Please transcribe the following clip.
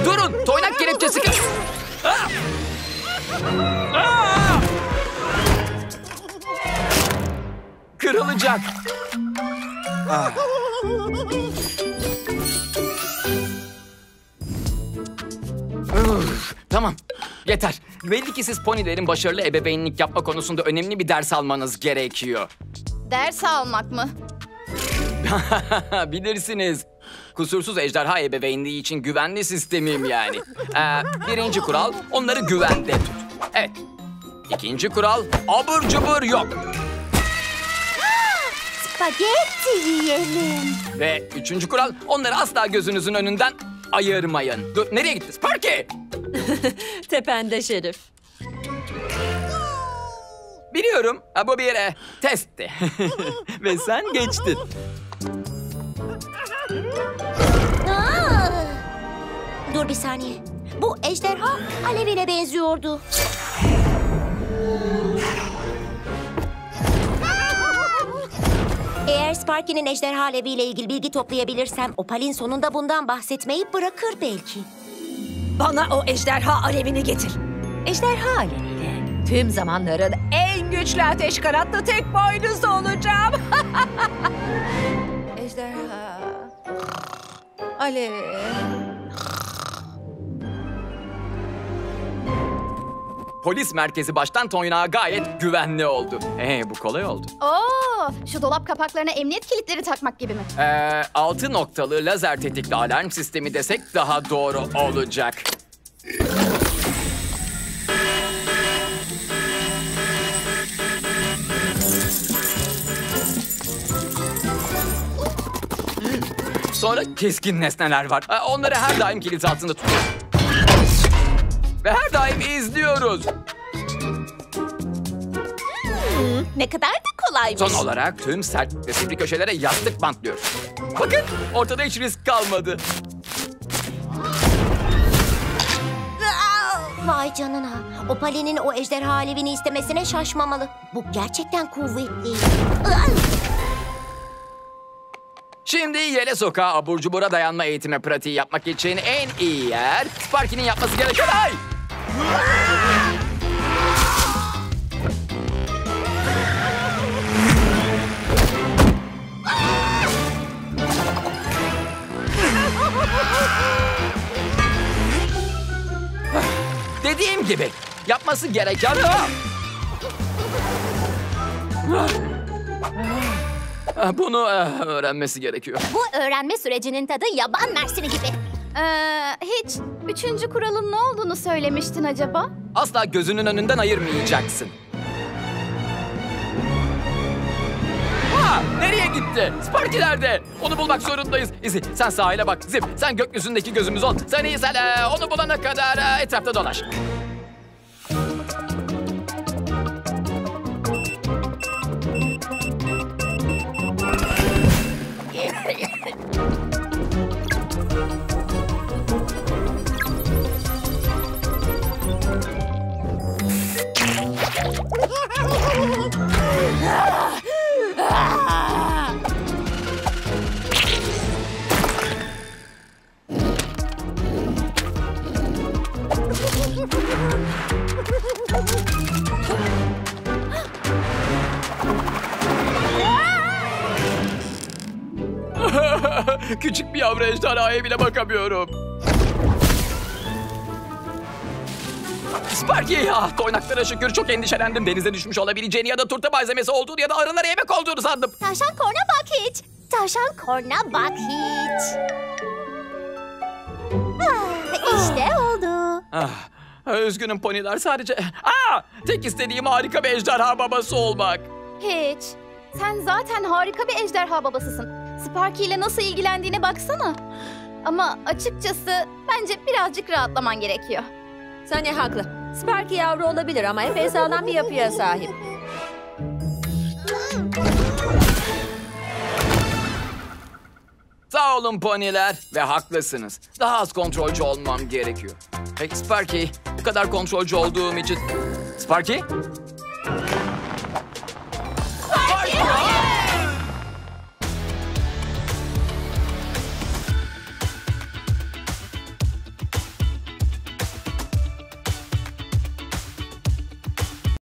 Durun! Toynak kelepçesi... Ah! Ah! Kırılacak. Ah. Tamam, yeter. Belli ki siz ponilerin başarılı ebeveynlik yapma konusunda önemli bir ders almanız gerekiyor. Ders almak mı? Bilirsiniz. Kusursuz ejderha ebeveynliği için güvenli sistemim yani. Birinci kural, onları güvende tut. Evet. İkinci kural, abur cubur yok. Spagetti yiyelim. Ve üçüncü kural, onları asla gözünüzün önünden ayırmayın. Dur, nereye gitti? Sparky! Tepende Şerif. Biliyorum, bu bir testti. Ve sen geçtin. Dur bir saniye. Bu ejderha alevine benziyordu. Eğer Sparky'nin ejderha aleviyle ilgili bilgi toplayabilirsem Opal'in sonunda bundan bahsetmeyi bırakır belki. Bana o ejderha alevini getir. Ejderha aleviyle tüm zamanların en güçlü ateş kanatlı tek boynuzu olacağım. Ejderha alevi. Polis merkezi baştan toynağa gayet güvenli oldu. Bu kolay oldu. Oo, şu dolap kapaklarına emniyet kilitleri takmak gibi mi? 6 noktalı lazer tetikli alarm sistemi desek daha doğru olacak. Sonra keskin nesneler var. Onları her daim kilit altında tutuyoruz. Ve her daim izliyoruz. Ne kadar da kolaymış. Son olarak tüm sert ve sivri köşelere yastık bantlıyoruz. Bakın, ortada hiç risk kalmadı. Vay canına. Opal'in o ejderha alevini istemesine şaşmamalı. Bu gerçekten kuvvetli. Şimdi Yele Sokağı abur cubura dayanma eğitimi pratiği yapmak için en iyi yer Sparky'nin yapması gereken ay. Dediğim gibi yapması gereken bunu öğrenmesi gerekiyor. Bu öğrenme sürecinin tadı yaban mersini gibi. Hiç üçüncü kuralın ne olduğunu söylemiştin acaba? Asla gözünün önünden ayırmayacaksın. Nereye gitti? Sparky nerede? Onu bulmak zorundayız. İzi, sen sahile bak. Zip, sen gökyüzündeki gözümüz ol. Sen onu bulana kadar etrafta dolaş. Küçük bir yavru ejderhaya bile bakamıyorum. Sparky, toynaklara şükür çok endişelendim. Denize düşmüş olabileceğini ya da turta malzemesi olduğunu ya da arılara yemek olduğunu sandım. Tavşan korna bak hiç. Tavşan korna bak hiç. İşte oldu. Üzgünüm poniler, sadece... tek istediğim harika bir ejderha babası olmak. Hiç. Sen zaten harika bir ejderha babasısın. Sparky ile nasıl ilgilendiğine baksana. Ama açıkçası bence birazcık rahatlaman gerekiyor. Sani haklı. Sparky yavru olabilir ama epey sağlam bir yapıya sahip. Sağ olun poniler ve haklısınız. Daha az kontrolcü olmam gerekiyor. Peki Sparky, bu kadar kontrolcü olduğum için... Sparky?